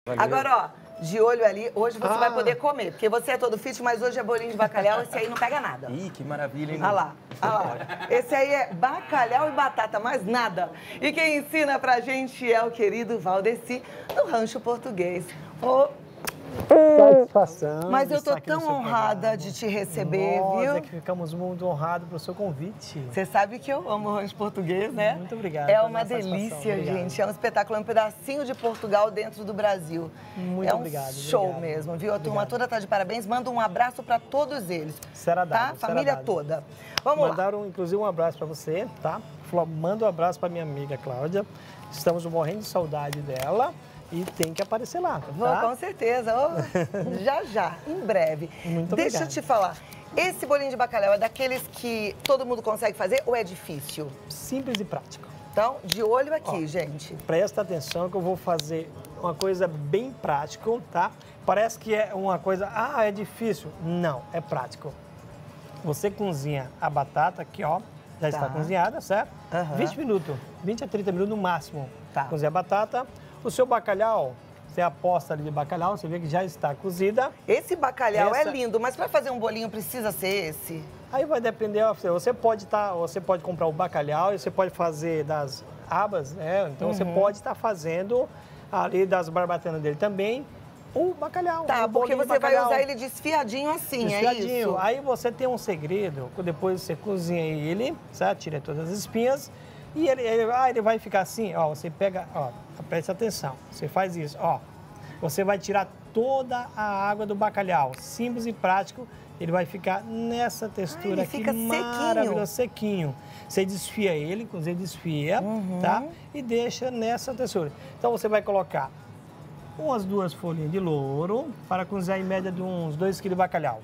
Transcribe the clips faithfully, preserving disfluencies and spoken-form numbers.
Agora, ó, de olho ali, hoje você Ah. vai poder comer, porque você é todo fit, mas hoje é bolinho de bacalhau, esse aí não pega nada. Ih, que maravilha, hein? Olha lá, olha lá. Esse aí é bacalhau e batata, mais nada. E quem ensina pra gente é o querido Valdeci, do Rancho Português. Ô, Satisfação. mas de eu tô estar aqui no tão seu honrada programa. de te receber, Nós viu? é que ficamos muito honrados pelo seu convite. Você sabe que eu amo o Rancho Português, né? Muito obrigado É pela uma satisfação. delícia, Obrigado. gente. É um espetáculo, é um pedacinho de Portugal dentro do Brasil. Muito é um obrigado, show obrigado. mesmo, viu? A turma Obrigado. toda tá de parabéns. Manda um abraço para todos eles. Será dado, Tá? será Família dado. toda. Vamos lá. Mandaram, inclusive, um abraço para você, tá? Falou, manda um abraço para minha amiga Cláudia. Estamos morrendo de saudade dela e tem que aparecer lá, Vou, tá? com certeza. Ô, já, já, em breve. Muito Deixa eu obrigado. te falar. Esse bolinho de bacalhau é daqueles que todo mundo consegue fazer ou é difícil? Simples e prático. Então, de olho aqui, Ó. gente. Presta atenção que eu vou fazer uma coisa bem prático, tá? Parece que é uma coisa, ah, é difícil. Não, é prático. Você cozinha a batata aqui, ó, já Tá. está cozinhada, certo? Aham. vinte minutos, vinte a trinta minutos no máximo. Tá. Cozinha a batata. O seu bacalhau, você aposta ali de bacalhau, você vê que já está cozida. Esse bacalhau Essa- é lindo, mas para fazer um bolinho precisa ser esse? Aí vai depender, ó, você- você pode tá, você pode comprar o bacalhau e você pode fazer das abas, né? Então você pode estar fazendo ali das barbatanas dele também o bacalhau. Tá, o porque bolinho de você vai bacalhau. usar ele desfiadinho assim, é Desfiadinho. isso? Aí você tem um segredo, que depois você cozinha ele, certo? Tira todas as espinhas e ele, ele, ah, ele vai ficar assim, ó, você pega, ó, presta atenção, você faz isso, ó. Você vai tirar toda a água do bacalhau, simples e prático, ele vai ficar nessa textura ele aqui fica sequinho. maravilhoso, sequinho. Você desfia ele, você desfia, Uhum. tá? E deixa nessa textura. Então você vai colocar umas duas folhinhas de louro para cozinhar em média de uns dois quilos de bacalhau.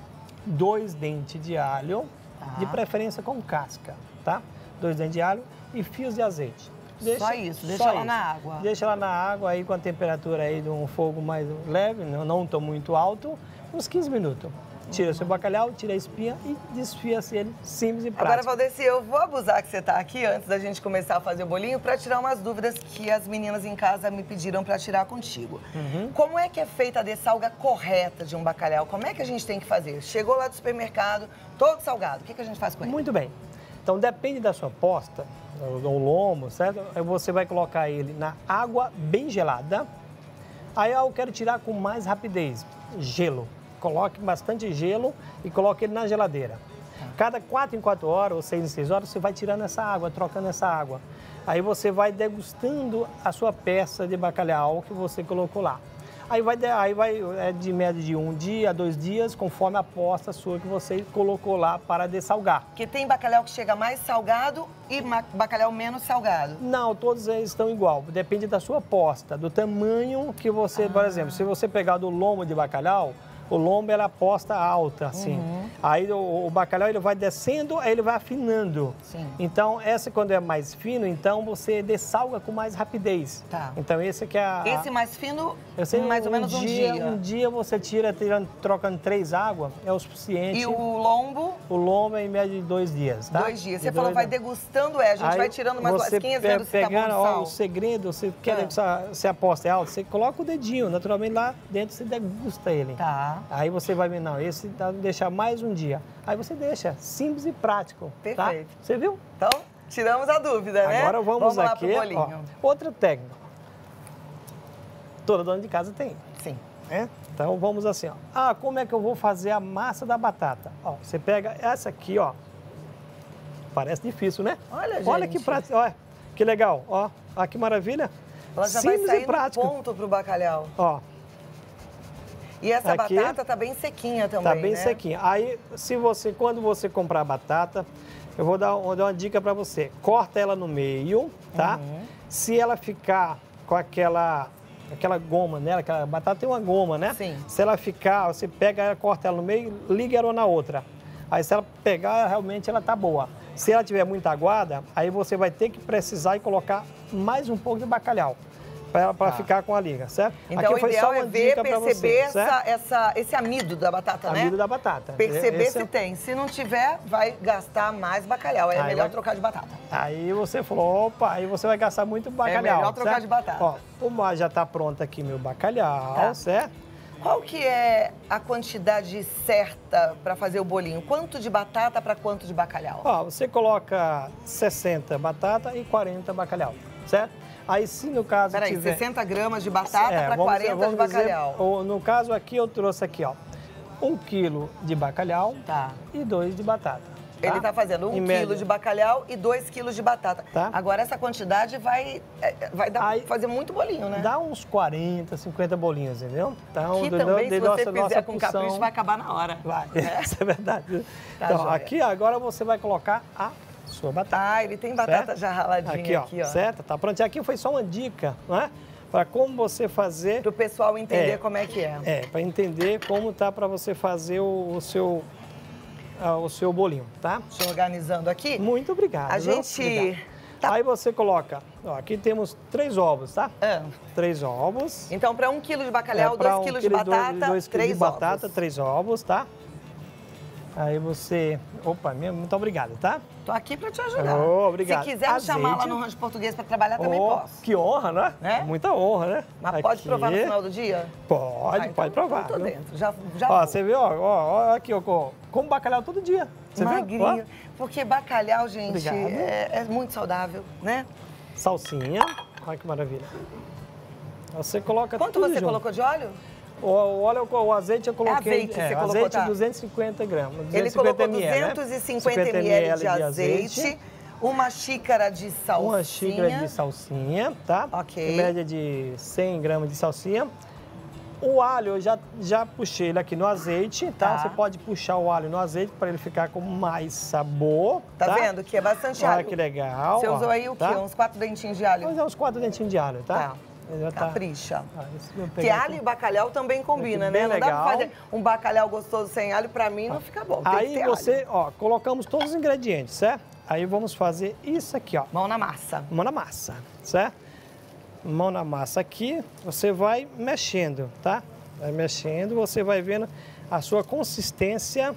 Dois dentes de alho, Tá. de preferência com casca, tá? Dois dentes de alho e fios de azeite. Só isso, deixa lá na água. Deixa lá na água aí com a temperatura aí de um fogo mais leve, não, não tão muito alto, uns quinze minutos. Tira o seu bacalhau, tira a espinha e desfia-se ele simples e prático. Agora, Valdeci, eu vou abusar que você tá aqui antes da gente começar a fazer o bolinho para tirar umas dúvidas que as meninas em casa me pediram para tirar contigo. Uhum. Como é que é feita a dessalga correta de um bacalhau? Como é que a gente tem que fazer? Chegou lá do supermercado, todo salgado, o que, que a gente faz com ele? Muito bem. Então, depende da sua posta, ou lombo, certo? Aí você vai colocar ele na água bem gelada. Aí eu quero tirar com mais rapidez. Gelo. Coloque bastante gelo e coloque ele na geladeira. Cada quatro em quatro horas ou seis em seis horas, você vai tirando essa água, trocando essa água. Aí você vai degustando a sua peça de bacalhau que você colocou lá. Aí vai, de- aí vai é de média de um dia a dois dias, conforme a posta sua que você colocou lá para dessalgar. Porque tem bacalhau que chega mais salgado e ma- bacalhau menos salgado. Não, todos eles estão igual. Depende da sua posta, do tamanho que você, por exemplo, se você pegar do lombo de bacalhau, o lombo é a posta alta, assim. Uhum. Aí o, o bacalhau ele vai descendo, aí ele vai afinando. Sim. Então, essa quando é mais fino, então você dessalga com mais rapidez. Tá. Então, esse que é a... Esse mais fino, eu sei, mais ou menos um dia. Um dia você tira, tirando, trocando três águas, é o suficiente. E o lombo, O lombo é em média de dois dias, tá? dois dias. De Você falou, dois vai a- degustando, é, a gente Aí vai tirando umas você lasquinhas, pe- vendo se tá bom pegando, de ó, sal. o segredo, você quer Ah. que essa- se a aposta é alta, você coloca o dedinho, naturalmente lá dentro você degusta ele. Tá. Aí você vai ver, não, esse dá deixar mais um dia. Aí você deixa, simples e prático, tá? Perfeito. Você viu? Então, tiramos a dúvida, né? Agora vamos, lá aqui, pro ó, bolinho. outra técnica. Toda dona de casa tem, Sim. né? Então vamos assim, ó. Ah, como é que eu vou fazer a massa da batata? Ó, você pega essa aqui, ó. Parece difícil, né? Olha, Olha gente. que prático, olha, que legal, ó. Olha que maravilha. Ela já Simples vai sair e prático. no ponto pro bacalhau. Ó, E essa Aqui. batata tá bem sequinha também, tá bem né? sequinha. Aí, se você, quando você comprar a batata, eu vou dar, vou dar uma dica para você. Corta ela no meio, tá? Uhum. Se ela ficar com aquela, aquela goma nela, aquela batata tem uma goma, né? Sim. Se ela ficar, você pega ela, corta ela no meio, liga ela na outra. Aí, se ela pegar, realmente ela tá boa. Se ela tiver muito aguada, aí você vai ter que precisar e colocar mais um pouco de bacalhau. para Tá. ficar com a liga, certo? Então, Aqui o ideal é uma ver, dica pra perceber você, essa, essa, esse amido da batata, né? Amido da batata. Perceber Esse se é- tem. Se não tiver, vai gastar mais bacalhau. Aí é Aí melhor vai- trocar de batata. Aí você falou, opa, aí você vai gastar muito bacalhau. melhor trocar certo? de batata. Ó, o mar já tá pronto aqui, meu bacalhau, Tá. certo? Qual que é a quantidade certa para fazer o bolinho? Quanto de batata para quanto de bacalhau? Ó, você coloca sessenta batata e quarenta bacalhau, certo? Aí se no caso Peraí, tiver... sessenta gramas de batata É, para vamos- quarenta de vamos dizer, bacalhau. o- no caso aqui, eu trouxe aqui, ó, um quilo de bacalhau Tá. e dois de batata. tá? Ele está fazendo um Em quilo média. de bacalhau e dois quilos de batata. Tá. Agora, essa quantidade vai, é, vai dar, Aí- fazer muito bolinho, né? Dá uns quarenta, cinquenta bolinhos, entendeu? Então, que do- também, de se nossa- você fizer nossa com porção- capricho, vai acabar na hora. Vai, né? isso é verdade. Tá, então, joia. aqui agora você vai colocar a sua batata. Ah, ele tem batata certo? já raladinha Aqui, ó, aqui, ó. certo? Tá pronto. E aqui foi só uma dica, não é? Para como você fazer... Para o pessoal entender É. como é que é. É, para entender como tá para você fazer o, o seu ah, o seu bolinho, tá? Deixa eu organizando aqui. Muito obrigado. A viu? gente... Obrigado. tá- Aí você coloca, ó, aqui temos três ovos, tá? Ah, Três ovos. então, para um quilo de bacalhau, É, pra dois um quilos de quilo e dois- batata, dois quilos três de batata, ovos. três ovos, tá? Aí você... Opa, minha- muito obrigado, tá? Tô aqui para te ajudar. Oh, obrigado. Se quiser me chamar lá Azeite. no Rancho Português para trabalhar, também Oh, posso. que honra, né? Né? Muita honra, né? Mas pode Aqui. provar no final do dia? Pode, Ah, então- pode provar. Então tô viu? dentro. Já, já Ó, vou. você viu, ó, ó, ó, aqui, ó, ó, como bacalhau todo dia. Você viu? Magrinho. Ó, Porque bacalhau, gente, Obrigado. é, é muito saudável, né? salsinha. Olha que maravilha. Você coloca Quanto tudo você junto. colocou de óleo? O, o óleo, o azeite eu coloquei... azeite você colocou, azeite tá? duzentos e cinquenta gramas. Ele duzentos e cinquenta colocou ml, né? duzentos e cinquenta mililitros de azeite, uma xícara de salsinha. Uma xícara de salsinha, tá? Ok. Em média de cem gramas de salsinha. O alho, eu já, já puxei ele aqui no azeite, tá? Tá. Você pode puxar o alho no azeite para ele ficar com mais sabor, Tá, tá? vendo? Que é bastante Olha alho. que legal. Você ó, usou aí o quê? tá? Uns quatro dentinhos de alho? Vamos usar uns quatro dentinhos de alho, tá? Tá. Ele já tá- Capricha. Ah, esse eu vou Porque pegar alho aqui. e bacalhau também combina, Aqui, bem né? Não dá legal. pra fazer um bacalhau gostoso sem alho, pra mim não fica bom. Tem que Aí ter você, alho. ó, colocamos todos os ingredientes, certo? Aí vamos fazer isso aqui, ó. Mão na massa. Mão na massa, certo? Mão na massa aqui, você vai mexendo, tá? Vai mexendo, você vai vendo a sua consistência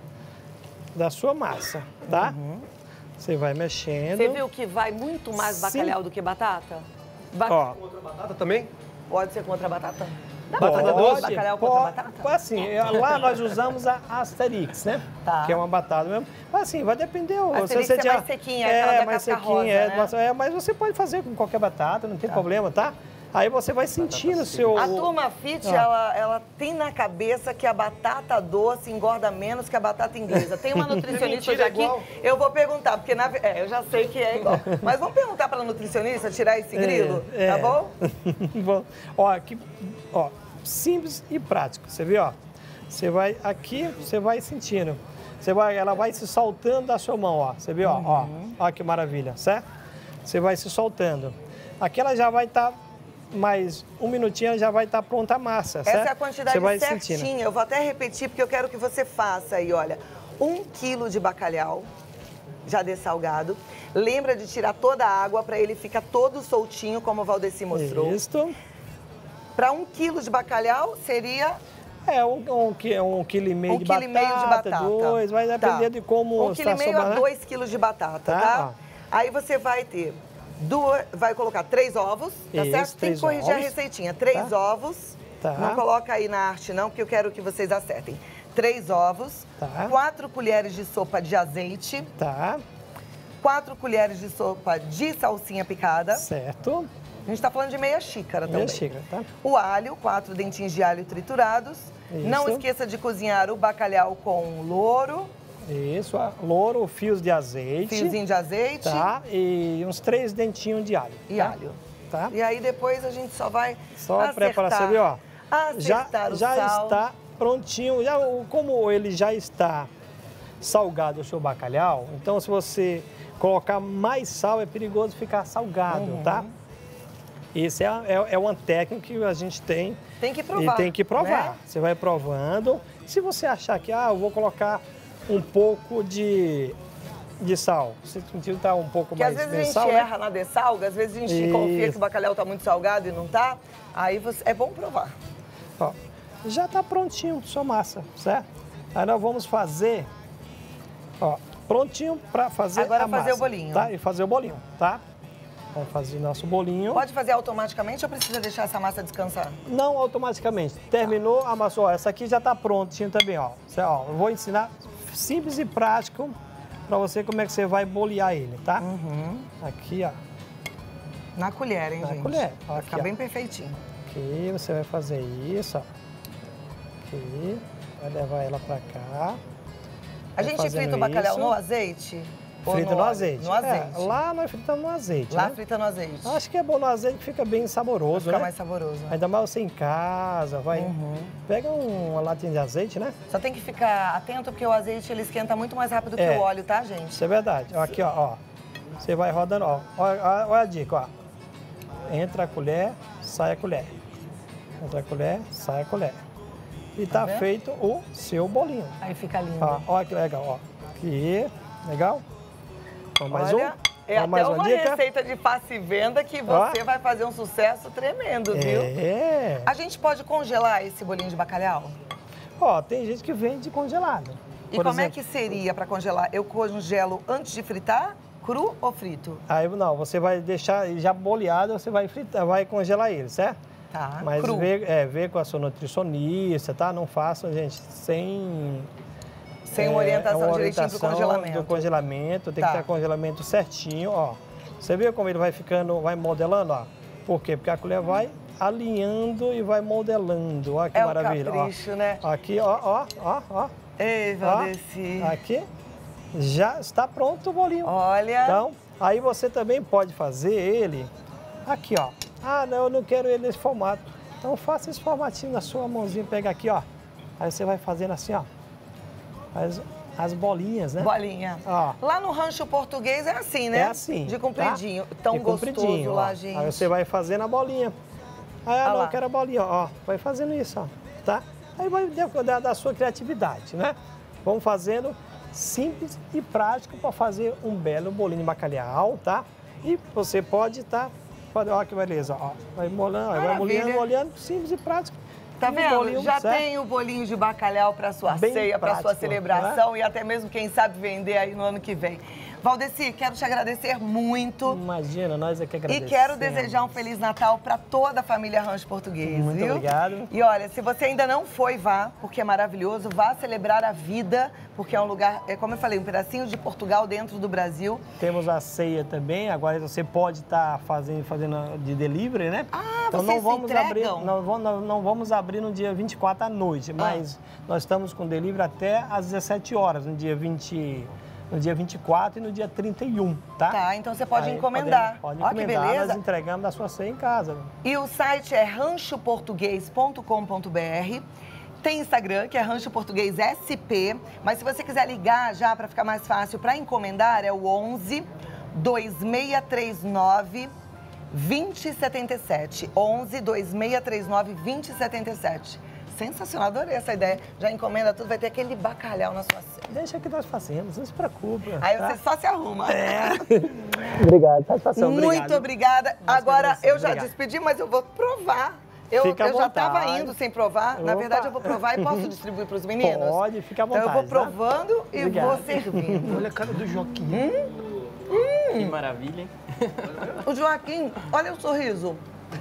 da sua massa, tá? Você vai mexendo. Você viu que vai muito mais Sim. bacalhau do que batata? Ba- Ó, Batata também? Pode ser contra a batata? Dá pode, pra fazer bacalhau contra pode, batata? assim, lá nós usamos a Asterix, né? Tá. Que é uma batata mesmo. Mas assim, vai depender. o- Asterix é mais sequinha, é, aquela da mais casca sequinha, rosa, é, né? mas, é, mas você pode fazer com qualquer batata, não tem problema, tá? Aí você vai sentindo o seu... A turma fit, Ah. ela, ela tem na cabeça que a batata doce engorda menos que a batata inglesa. Tem uma nutricionista hoje Mentira, aqui, igual. eu vou perguntar, porque na, ve- é, eu já sei que é igual. Mas vamos perguntar para a nutricionista tirar esse grilo, É, tá é. bom? Bom, ó, aqui, ó, simples e prático. Você vê, ó. Você vai aqui, você vai sentindo. Você vai, ela vai se soltando da sua mão, ó. Você vê, ó, ó. Ó que maravilha, certo? Você vai se soltando. Aqui ela já vai estar mais um minutinho, ela já vai estar pronta a massa, certo? Essa é a quantidade Você vai certinha. sentindo. Eu vou até repetir, porque eu quero que você faça aí, olha. Um quilo de bacalhau, já dessalgado. Lembra de tirar toda a água para ele ficar todo soltinho, como o Valdeci mostrou. Isso. Para um quilo de bacalhau, seria É, um, um, qui- um quilo e meio um de quilo e batata, meio de batata. dois, vai depender Tá. de como Um quilo e está meio a sobrando, né? dois quilos de batata, Tá, tá? Aí você vai ter duas, vai colocar três ovos, tá Isso, certo? Tem que três corrigir a ovos. receitinha. Três Tá. ovos. Tá. Não coloca aí na arte não, porque eu quero que vocês acertem. Três ovos, Tá. quatro colheres de sopa de azeite, Tá, quatro colheres de sopa de salsinha picada. certo. A gente tá falando de meia xícara Meia também. xícara, tá? O alho, quatro dentinhos de alho triturados. Isso. Não esqueça de cozinhar o bacalhau com louro, Isso, a- louro, fios de azeite. fiozinho de azeite Tá, e uns três dentinhos de alho. e tá? alho. Tá? E aí depois a gente só vai Só acertar, preparar, você viu, ó. Já, acertar o já sal. está prontinho. Já, o- como ele já está salgado o seu bacalhau, então se você colocar mais sal, é perigoso ficar salgado, Uhum. tá? Esse é, é, é uma técnica que a gente tem. Tem que provar, E tem que provar. né? Você vai provando. Se você achar que, ah, eu vou colocar um pouco de de sal. Se sentir tá um pouco Porque mais às vezes a gente sal, erra né? na dessalga, às vezes a gente Isso. confia que o bacalhau tá muito salgado e não tá. Aí você, é bom provar. Ó, já tá prontinho sua massa, certo? Aí nós vamos fazer, ó, prontinho para fazer Agora a fazer massa, o bolinho. Tá? E fazer o bolinho, tá? Vamos fazer nosso bolinho. Pode fazer automaticamente ou precisa deixar essa massa descansar? Não automaticamente. Terminou, amassou. Ó, essa aqui já tá prontinho também, ó. Cê, ó. Eu vou ensinar simples e prático para você como é que você vai bolear ele, tá? Uhum. Aqui, ó. Na colher, hein, Na gente? colher. Ó, Vai aqui, ficar ó. bem perfeitinho. Aqui, você vai fazer isso, ó. Aqui. Vai levar ela para cá. A Vai gente fazendo frita o bacalhau isso. no azeite? Ou Frita no no óleo? azeite. No azeite. É, lá nós fritamos no azeite, Lá né? frita no azeite. Acho que é bom no azeite que fica bem saboroso, Fica né? mais saboroso. Né? Ainda mais você em casa, vai. Uhum. Pega um- uma latinha de azeite, né? Só tem que ficar atento porque o azeite ele esquenta muito mais rápido que É. o óleo, tá, gente? Isso é verdade. Ó, aqui, ó, ó. Você vai rodando, ó. Olha, olha- olha a dica, ó. Entra a colher, sai a colher. Entra a colher, sai a colher. E tá, vendo? feito o seu bolinho. Aí fica lindo. Ó, olha que legal, ó. Aqui, legal? Ó, mais Olha, um. é Ó, até mais uma dica. receita de face e venda que você Ó. vai fazer um sucesso tremendo, viu? É. A gente pode congelar esse bolinho de bacalhau? Ó, tem gente que vende congelado. E Por como é exemplo, que seria para congelar? Eu congelo antes de fritar, cru ou frito? Aí não, você vai deixar ele já boleado, você vai fritar, vai congelar ele, certo? Tá, Mas cru. vê, é, vê com a sua nutricionista, tá? Não faça, gente, sem... Sem uma é, orientação uma direitinho pro orientação congelamento. do congelamento, tem Tá. que ter congelamento certinho, ó. Você viu como ele vai ficando, vai modelando, ó? Por quê? Porque a colher vai alinhando e vai modelando, ó que É o maravilha. capricho, ó. né? Aqui, ó, ó, ó, ó. Ei, Valdeci. Ó, aqui, já está pronto o bolinho. Olha. Então, aí você também pode fazer ele aqui, ó. Ah, não, eu não quero ele nesse formato. Então faça esse formatinho na sua mãozinha, pega aqui, ó. Aí você vai fazendo assim, ó. As, as bolinhas, né? Bolinha. Ó. Lá no rancho português é assim, né? É assim. De compridinho. Tá? Tão De gostoso compridinho, lá, ó. gente. Aí você vai fazendo a bolinha. Aí, ah, Ah não, lá. eu quero a bolinha, ó. Vai fazendo isso, ó. Tá? Aí vai da, da sua criatividade, né? Vamos fazendo simples e prático para fazer um belo bolinho de bacalhau, tá? E você pode estar... Tá, olha que beleza, ó. Vai molhando, vai Maravilha. molhando, molhando, simples e prático. Tá E um vendo? bolinho, Já certo? tem o bolinho de bacalhau para sua Bem ceia, para sua prático, celebração e até mesmo, quem sabe, vender aí no ano que vem. Valdeci, quero te agradecer muito. Imagina, nós é que E agradecemos. quero desejar um Feliz Natal para toda a família Rancho Português, Muito viu? obrigado. E olha, se você ainda não foi, vá, porque é maravilhoso. Vá celebrar a vida, porque é um lugar, é como eu falei, um pedacinho de Portugal dentro do Brasil. Temos a ceia também, agora você pode estar fazendo, fazendo de delivery, né? Ah, então vocês não vamos se abrir, entregam? não vamos, não, não vamos abrir no dia vinte e quatro à noite, mas nós estamos com delivery até às dezessete horas, no dia vinte, no dia vinte e quatro e no dia trinta e um, tá? Tá, então você pode Aí encomendar. Pode, Ó pode que encomendar, beleza. nós entregamos da sua ceia em casa. E o site é rancho português ponto com ponto br. Tem Instagram, que é Rancho Português S P. Mas se você quiser ligar já para ficar mais fácil para encomendar, é o onze, dois seis três nove, dois zero sete sete. onze, dois seis três nove, dois zero sete sete. Sensacional, adorei essa ideia. Já encomenda tudo, vai ter aquele bacalhau na sua ceia. Deixa que nós fazemos, não se preocupe. Aí tá? você só se arruma. É. Obrigado, satisfação. Muito obrigado. obrigada. Nós Agora, que eu já obrigado. despedi, mas eu vou provar. Eu, Fica à eu já estava vontade. indo sem provar. Na Opa. verdade, eu vou provar e posso distribuir para os meninos? Pode, fica à Então, vontade. eu vou provando tá? e Obrigado. vou servindo. Olha a cara do Joaquim. Que maravilha, hein? O Joaquim, olha o sorriso.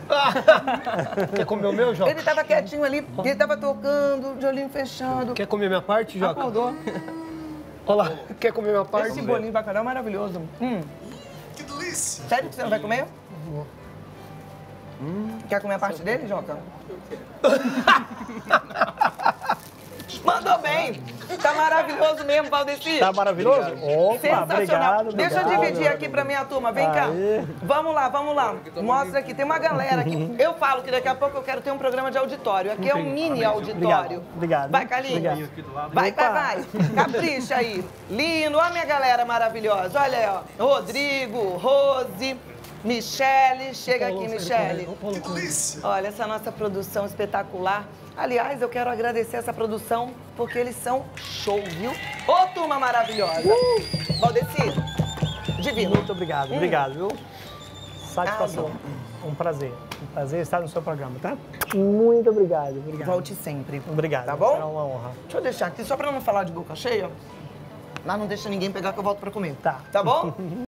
Quer comer o meu, Joca? Ele estava quietinho ali, ele estava tocando, de olhinho fechado. Quer comer minha parte, Joca? Acordou. Olha lá, quer comer minha parte? Esse bolinho de bacalhau é maravilhoso. Hum. Que delícia! Sério que você não vai comer? Hum. Quer comer a parte dele, Joca? Mandou bem. Tá maravilhoso mesmo, Valdeci. Tá maravilhoso? Opa, Sensacional. obrigado. Deixa eu obrigado. dividir aqui pra minha turma. Vem cá. Aí. Vamos lá, vamos lá. Mostra aqui. Tem uma galera aqui. Eu falo que daqui a pouco eu quero ter um programa de auditório. Aqui é um mini auditório. Obrigado, obrigado. Vai, Carlinhos. Obrigado. Vai, Opa. vai, vai. Capricha aí. Lindo. Olha a minha galera maravilhosa. Olha aí, ó. Rodrigo, Rose. Michele, chega aqui, Michele. Delícia. Olha, essa nossa produção espetacular. Aliás, eu quero agradecer essa produção, porque eles são show, viu? Ô, turma maravilhosa! Uh! Valdeci, divino. Muito obrigado, Hum. obrigado, viu? Satisfação. Um prazer. Um prazer estar no seu programa, tá? Muito obrigado, obrigado. Volte sempre. Obrigado. Tá bom? Será uma honra. Deixa eu deixar aqui, só pra não falar de boca cheia. Mas não deixa ninguém pegar que eu volto pra comer. Tá. Tá bom?